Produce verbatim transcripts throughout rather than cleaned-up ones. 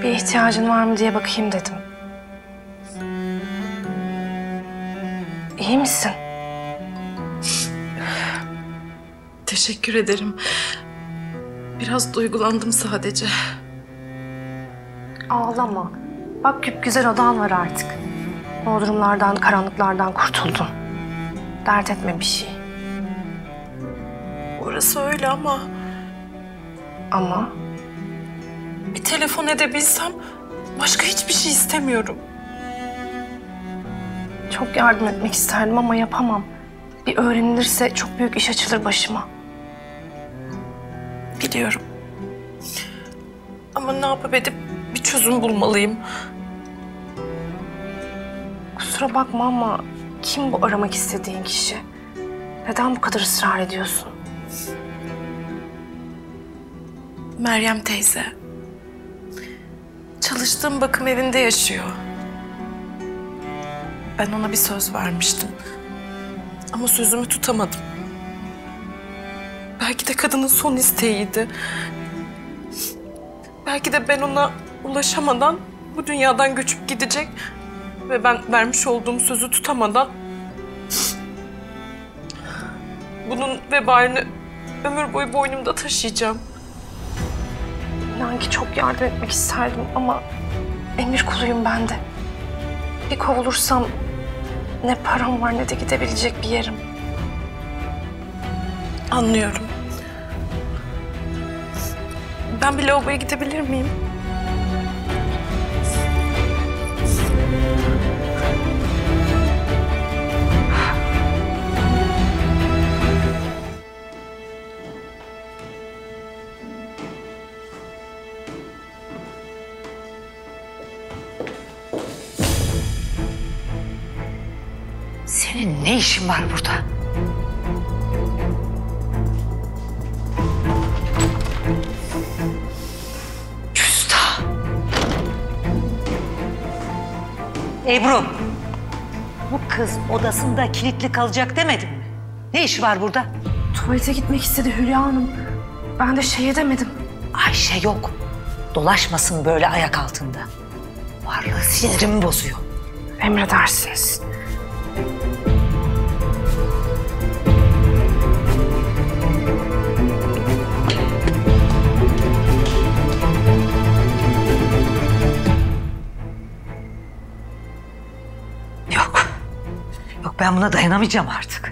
Bir ihtiyacın var mı diye bakayım dedim. İyi misin? Teşekkür ederim. Biraz duygulandım sadece. Ağlama. Bak güzel odan var artık. Bodrumlardan, karanlıklardan kurtuldun. Dert etme bir şey. Orası öyle ama... Ama? Bir telefon edebilsem başka hiçbir şey istemiyorum. Çok yardım etmek isterdim ama yapamam. Bir öğrenilirse çok büyük iş açılır başıma. Biliyorum. Ama ne yapıp edip bir çözüm bulmalıyım. Kusura bakma ama kim bu aramak istediğin kişi? Neden bu kadar ısrar ediyorsun? Meryem teyze. Çalıştığım bakım evinde yaşıyor. Ben ona bir söz vermiştim. Ama sözümü tutamadım. Belki de kadının son isteğiydi. Belki de ben ona ulaşamadan bu dünyadan göçüp gidecek ve ben vermiş olduğum sözü tutamadan bunun vebalini ömür boyu boynumda taşıyacağım. İnan ki çok yardım etmek isterdim ama emir kuluyum ben de. Bir kovulursam ne param var ne de gidebilecek bir yerim. Anlıyorum. Ben bir lavaboya gidebilir miyim? Senin ne işin var burada? Küstah! Ebru! Bu kız odasında kilitli kalacak demedin mi? Ne işi var burada? Tuvalete gitmek istedi Hülya Hanım. Ben de şey edemedim. Ayşe yok. Dolaşmasın böyle ayak altında. Varlığı sinirimi bozuyor. Emredersiniz. Yok. Yok, ben buna dayanamayacağım artık.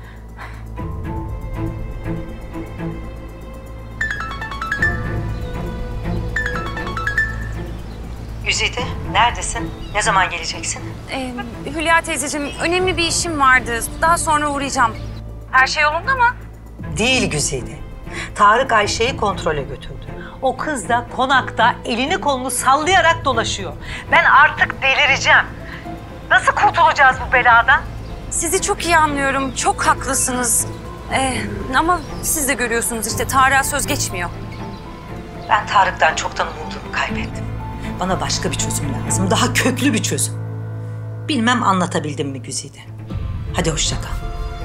Güzide, neredesin? Ne zaman geleceksin? Ee, Hülya teyzeciğim, önemli bir işim vardı. Daha sonra uğrayacağım. Her şey yolunda mı? Değil Güzide. Tarık Ayşe'yi kontrole götürdü. O kız da konakta elini kolunu sallayarak dolaşıyor. Ben artık delireceğim. Nasıl kurtulacağız bu beladan? Sizi çok iyi anlıyorum. Çok haklısınız. Ee, ama siz de görüyorsunuz işte Tarık'a söz geçmiyor. Ben Tarık'tan çoktan umudumu kaybettim. Bana başka bir çözüm lazım. Daha köklü bir çözüm. Bilmem anlatabildim mi Güzide? Hadi hoşça kal.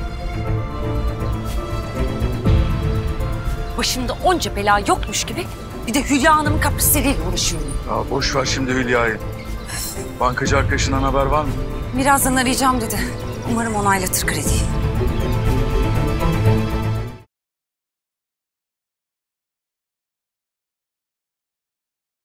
Başımda onca bela yokmuş gibi bir de Hülya Hanım'ın kaprisleriyle uğraşıyorum. Ya boş ver şimdi Hülya'yı. Bankacı arkadaşından haber var mı? Birazdan arayacağım dedi. Umarım onaylatır krediyi.